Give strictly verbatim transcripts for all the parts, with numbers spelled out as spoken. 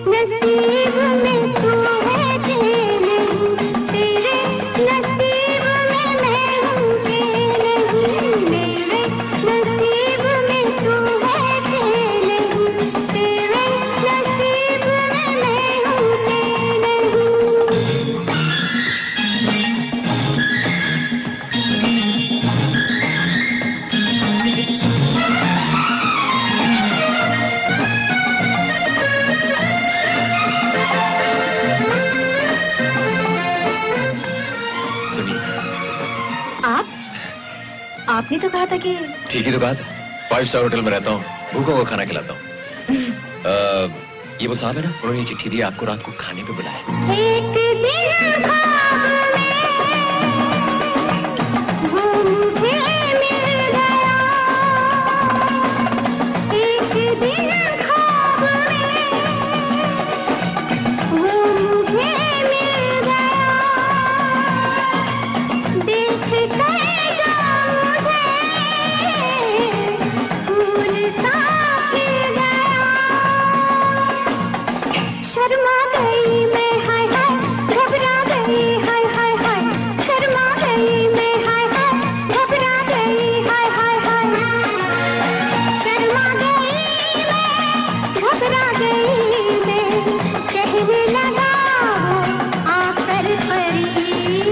नसीब में तू है कि नहीं, तेरे नसीब में मैं हूँ कि नहीं, मेरे नसीब में तू है कि नहीं, तेरे नसीब में मैं हूँ कि नहीं। आप आपने तो कहा था कि ठीक ही तो कहा था। फाइव स्टार होटल में रहता हूँ, भूखों को खाना खिलाता हूँ। ये वो साहब है ना, उन्होंने ये चिट्ठी दी, आपको रात को खाने पे बुलाया। एक दिन ख्वाब में वो मुझे मिल गया, एक दिन ख्वाब में वो मुझे मिल गया, देख कर जो मुझे फूल सा खिल गया, शर्मा गई मैं हाय हाय, घबरा गई हाय हाय हाय, शर्मा गई मैं हाय हाय, घबरा गई हाय हाय हाय, शर्मा गई मैं, घबरा गई मैं, कहने लगा वो आकर करीब,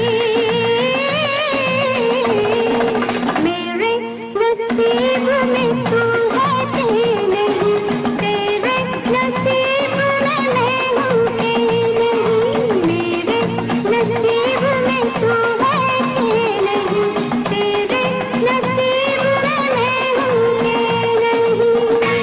मेरे नसीब में तू है कि नहीं, तेरे नसीब में मैं हूँ कि नहीं, मेरे नसीब में तू है कि नहीं, तेरे नसीब में मैं हूँ कि नहीं।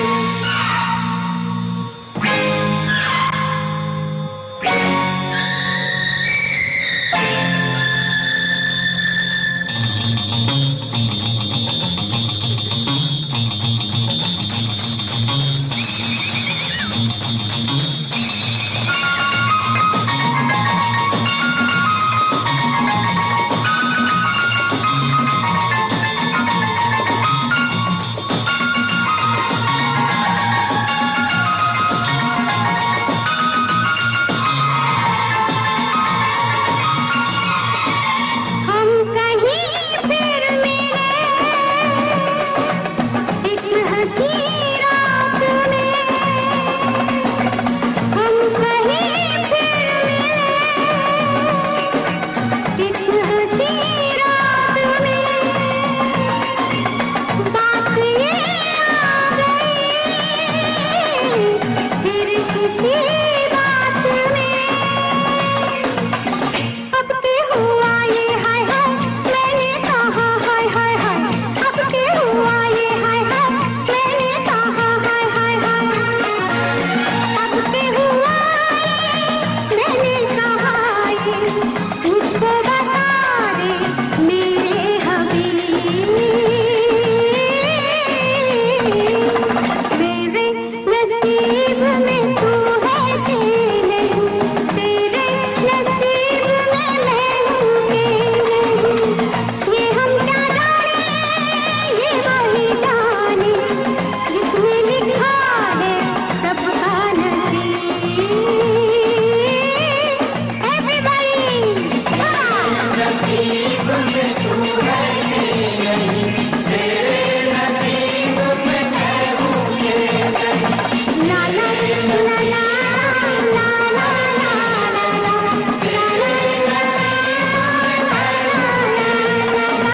हम कहीं फिर मिले एक हंसी रात में, हम कहीं फिर मिले एक हंसी रात में, बात ये आ गई फिर किसी